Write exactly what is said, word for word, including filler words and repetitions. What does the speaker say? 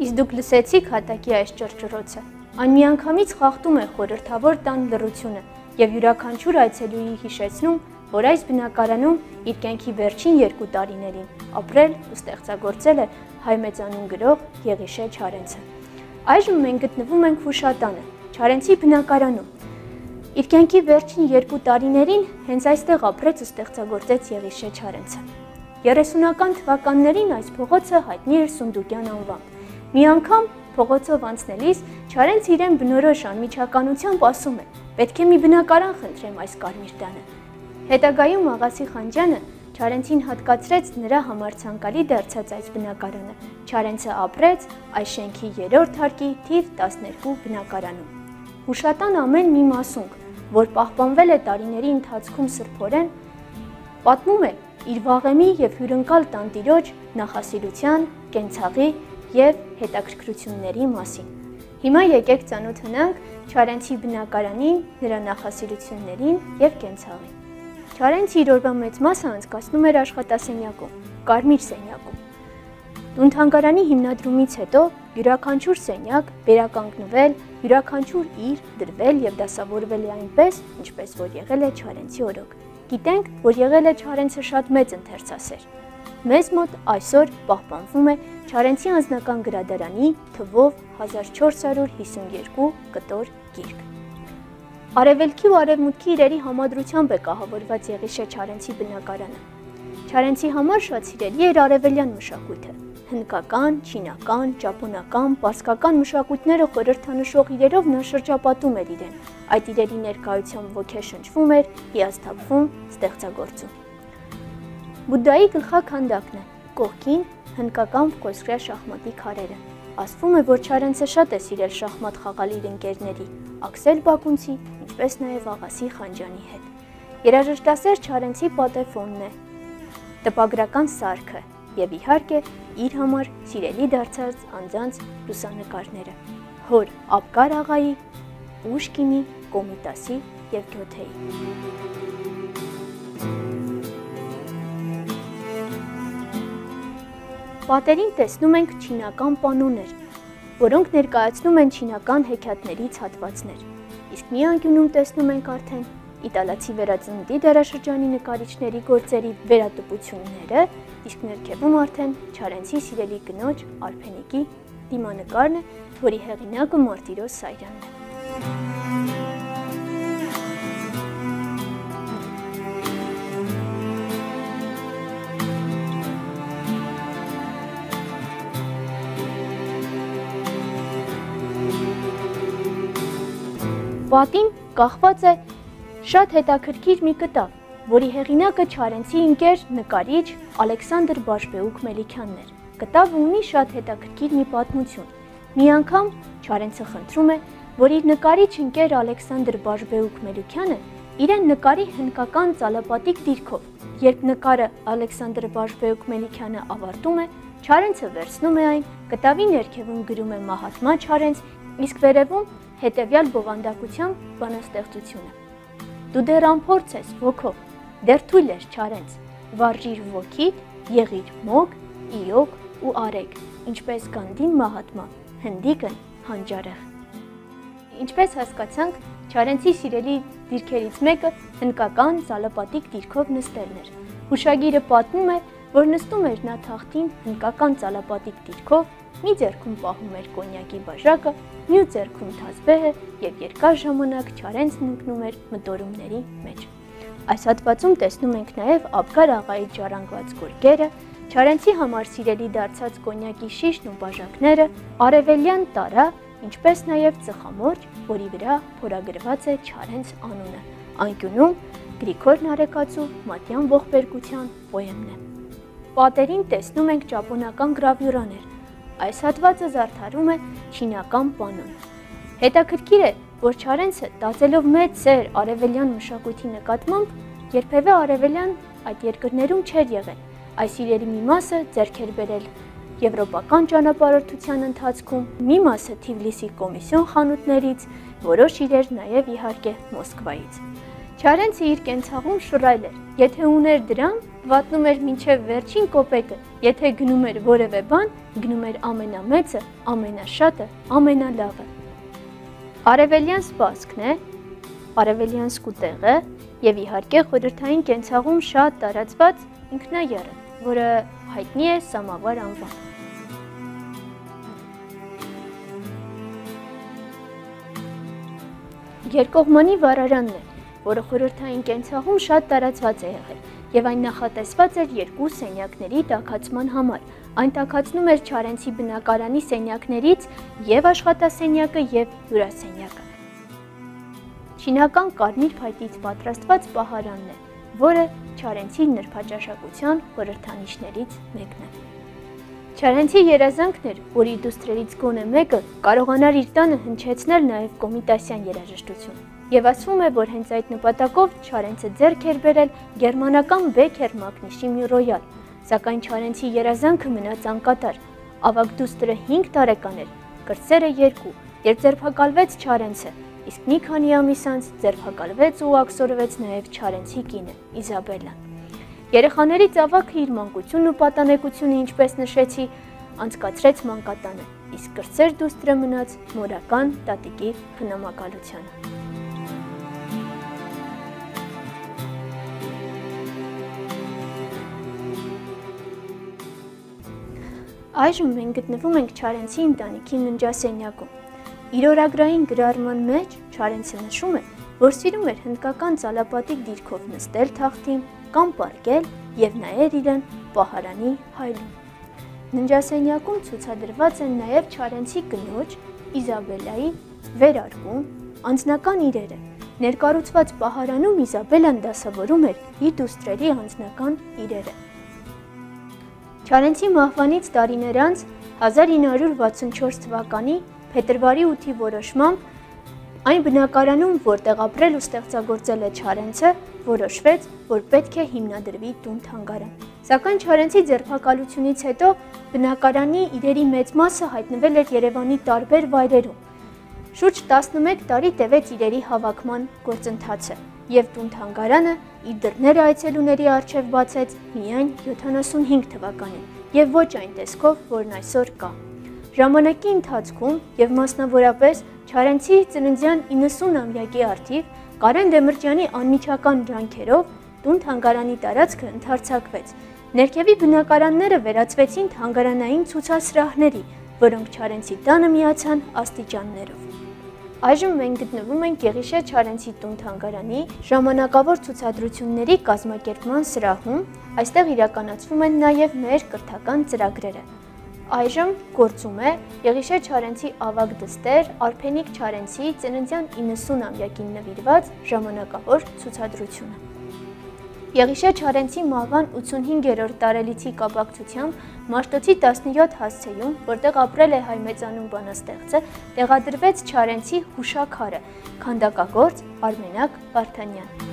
Իսկ դուք լսեցիք հատակի այս ճռճռոցը։ Այն միանգամից խախտում է խորհրդավոր տան լռությունը եւ յուրաքանչյուր այցելուի հիշեցնում, որ այս բնակարանում իր կյանքի վերջին երկու տարիներին ապրել ու ստեղծագործել է հայ մեծանուն գրող Եղիշե Չարենցը։ Այժմ մենք գտնվում ենք Հուշատանը, Չարենցի բնակարանում։ Իր կյանքի վերջին երկու տարիներին հենց այստեղ ապրեց ու ստեղծագործեց Եղիշե Չարենցը։ երեսունական թվականներին այս փողոցը հայտնի էր Սունդուկյան անվամբ։ Մի անգամ փողոցով անցնելիս Չարենցը իրեն բնորոշ անմիջականությամբ ասում է. «Պետք է մի բնակարան խնդրեմ այս կարմիր տանը»։ Հետագայում Աղասի Խանջյանը Չարենցին հատկացրեց նրա համար ցանկալի դարձած այս բնակարանը։ Չարենցը ապրեց այս շենքի երրորդ հարկի թիվ տասներկու բնակարանում։ Հուշատան ամեն մի մասունք, որ պահպանվել է տարիների ընթացքում սրբորեն, պատմում է իր վաղեմի եւ հյուրընկալ տանտիրոջ նախասիրության, կենցաղի եւ հետաքրքրությունների մասին։ Հիմա եկեք ծանոթանանք Չարենցի բնակարանին, նրա նախասիրություններին եւ կենցաղին։ Չարենցը իր օրվա մեծ մասը անցկացնում էր աշխատասենյակում, կարմիր սենյակում։ Տուն-թանգարանի հիմնադրումից հետո յուրաքանչյուր սենյակ վերականգնվել, յուրաքանչյուր իր դրվել եւ դասավորվել է այնպես, ինչպես որ եղել է Չարենցի օրոք։ Գիտենք, որ եղել է Չարենցը շատ մեծ ընթերցասեր։ Մեզ մոտ այսօր պահպանվում է Չարենցի անձնական գրադարանի թվով հազար չորս հարյուր հիսունյոթ կտոր գիրք։ Արևելքի ու արևմուտքի իրերի համադրությամբ է կահավորված Եղիշե Չարենցի բնակարանը։ Չարենցի համար շատ սիրելի էր արևելյան մշակույթը։ Հնդկական, չինական, ճապոնական, պարսկական մշակույթները խորհրդանշող իրերով նա շրջապատում էր իրեն։ Այդ իրերի ներկայությամբ ոգեշնչվում էր, հիասթափվում, ստեղծագործում։ Բուդդայի գլխաքանդակն է, կողքին հնդկական կոսկրյա շախմատի քարերը։ Ասվում է, որ Չարենցը շատ է սիրել շախմատ խաղալ իր ընկերների, Աքսել Բակունցի, ինչպես նաև Աղասի Խանջյանի հետ։ Երաժշտասեր Չարենցի պատեֆոնն է, տպագրական սարքը եւ իհարկե իր համար սիրելի դարձած անձանց լուսանկարները՝ հոր Աբկար աղայի, Պուշկինի, Կոմիտասի եւ Գյոթեի։ Պատերին տեսնում ենք չինական պանոներ, որոնք ներկայացնում են չինական հեքիաթներից հատվածներ։ Իսկ մի անկյունում տեսնում ենք արդեն իտալացի վերածննդի դարաշրջանի նկարիչների գործերի վերատպությունները, իսկ ներքևում արդեն Չարենցի սիրելի կնոջ Արփենիկի դիմանկարն է, որի հեղինակը Մարտիրոս Սարյանն է։ Պատին կախված է շատ հետաքրքիր մի կտավ, որի հեղինակը Չարենցի ընկեր նկարիչ Ալեքսանդր Բաշբեուկ Մելիքյանն էր։ Կտավը ունի շատ հետաքրքիր մի պատմություն։ Մի անգամ Չարենցը խնդրում է, որ իր նկարիչ ընկեր Ալեքսանդր Բաշբեուկ Մելիքյանը իրեն նկարի հնդկական ծալապատիկ դիրքով։ Երբ նկարը Ալեքսանդր Բաշբեուկ Մելիքյանը ավարտում է, Չարենցը վերցնում է այն, կտավի ներքևում գրում է Մահատմա Չարենց, իսկ վերևում հետևյալ բովանդակությամբ բանաստեղծությունը. Դու դեռ անփորձ ես ոգով, դեռ թույլ ես Չարենց, վարժիր ոգիդ, եղիր մոգ, իոգ ու արեգ, ինչպես Գանդին Մահատմա, հնդիկն հանջարեղ։ Ինչպես հասկացանք, Չարենցի սիրելի դիրքերից մեկը հնդկական ծալապատիկ դիրքով նստելն էր։ Հուշագիրը պատմում է, որ նստում էր նա թախտին հնդկական ծալապատիկ դիրքով, մի ձեռքում պահում էր կոնյակի բաժակը, մյուս ձեռքում թազբեհը եւ երկար ժամանակ Չարենցն ընկնում էր մտորումների մեջ։ Այս հատվածում տեսնում ենք նաեւ Աբկար աղայի ջարանգված գորգերը, Չարենցի համար սիրելի դարձած կոնյակի շիշն ու բաժակները, արևելյան տարա, ինչպես նաեւ ծխամորճ, որի վրա փորագրված է Չարենց անունը։ Անկյունում Գրիգոր Նարեկացու Մատյան ողբերգության պոեմն է։ Պատերին տեսնում ենք ճապոնական գրավյուրաներ։ Այս հատվածը զարդարում է չինական պանոն։ Հետաքրքիր է, որ Չարենցը տածելով մեծ սեր արևելյան մշակույթի նկատմամբ, երբևէ արևելյան այդ երկրներում չէր եղել։ Այս իրերի մի մասը ձեռք էր բերել եվրոպական ճանապարհորդության ընթացքում, մի մասը Թիֆլիսի կոմիսիոն խանութներից, որոշ իրեր նաև իհարկե Մոսկվայից։ Չարենցը իր կենցաղում շռայլ էր։ Եթե ուներ դրամ, վատնում էր մինչև վերջին կոպեկը, եթե գնում էր որևէ բան, գնում էր ամենամեծը, ամենաշատը, ամենալավը։ Արևելյան սպասքն է, արևելյան սկուտեղը եւ իհարկե խորհրդային կենցաղում շատ տարածված ինքնաեռը, որը հայտնի է սամավար անվամբ։ Երկկողմանի վառարանն է, որը խորհրդային կենցաղում շատ տարածված է եղել եւ այն նախատեսված էր երկու սենյակների տաքացման համար։ Այն տաքացնում էր Չարենցի բնակարանի սենյակներից եւ աշխատասենյակը եւ հյուրասենյակը։ Չինական կարմիր փայտից պատրաստված պահարանն է, որը Չարենցի նրբաճաշակության խորհրդանիշներից մեկն է։ Չարենցի երազանքն էր, որ իր դուստրերից գոնե մեկը կարողանար իր տանը հնչեցնել նաև կոմիտասյան երաժշտություն։ Եվ ասվում է, որ հենց այդ նպատակով Չարենցը ձեռք էր բերել գերմանական Բեքեր մակնիշի մի ռոյալ, սակայն Չարենցի երազանքը մնաց անկատար։ Ավագ դուստրը հինգ տարեկան էր, կրտսերը երկու, երբ ձերբակալվեց Չարենցը, իսկ մի քանի ամիս անց ձերբակալվեց ու աքսորվեց նաև Չարենցի կինը Իզաբելլան։ Երեխաներից ավագը իր մանկությունն ու պատանեկությունը, ինչպես նշեցի, անցկացրեց մանկատանը, իսկ կրտսեր դուստրը մնաց մորական տատիկի խնամակալությանը։ Այժմ մենք գտնվում ենք Չարենցի ընտանիքի ննջասենյակում։ Իր օրագրային գրառման մեջ Չարենցը նշում է, որ սիրում էր հնդկական ծալապատիկ դիրքով նստել թախտին կամ պառկել եւ նայել իրեն պահարանի հայլուն։ Ննջասենյակում ցուցադրված են նաեւ Չարենցի կնոջ Իզաբելլայի վերարկուն, անձնական իրերը։ Ներկառուցված պահարանում Իզաբելլան դասավորում էր իր դուստրերի անձնական իրերը։ Չարենցի մահվանից տարիներ անց հազար ինը հարյուր վաթսունչորս թվականի փետրվարի ութի որոշմամբ այն բնակարանում, որտեղ ապրել ու ստեղծագործել է Չարենցը, որոշվեց, որ պետք է հիմնադրվի տուն-թանգարան։ Սակայն Չարենցի ձերբակալությունից հետո բնակարանի իրերի մեծ մասը հայտնվել էր Երևանի տարբեր վայրերում։ Շուրջ տասնմեկ տարի տևեց իրերի հավաքման գործընթացը, եւ տուն-թանգարանը իր դռները այցելուների առջև բացեց միայն յոթանասունհինգ թվականին եւ ոչ այն տեսքով, որն այսօր կա։ Ժամանակի ընթացքում եւ մասնավորապես Չարենցի ծննդյան իննսունամյակի առթիվ Կարեն Դեմիրճյանի անմիջական ջանքերով տուն-թանգարանի տարածքը ընդարձակվեց։ Ներքևի բնակարանները վերածվեցին թանգարանային ցուցասրահների, որոնք Չարենցի տանը միացան աստիճաններով։ Այժմ մենք գտնվում ենք Գեղիշե Չարենցի տուն-թանգարանի ժամանակավոր ցուցադրությունների կազմակերպման սրահում, այստեղ իրականացվում են նաև մեր կրթական ծրագրերը։ Այժմ գործում է Գեղիշե Չարենցի ավագ դստեր Արփենիկ Չարենցի ծննդյան իննսունամյակին նվիրված ժամանակավոր ցուցադրությունը։ Գեղիշե Չարենցի մահվան ութսունհինգերորդ տարելիցի կապակցությամբ Մաշտոցի տասնյոթ հասցեում, որտեղ ապրել է հայ մեծանուն բանաստեղծը, տեղադրվեց Չարենցի հուշաքարը, քանդակագործ Արմենակ Վարդանյան։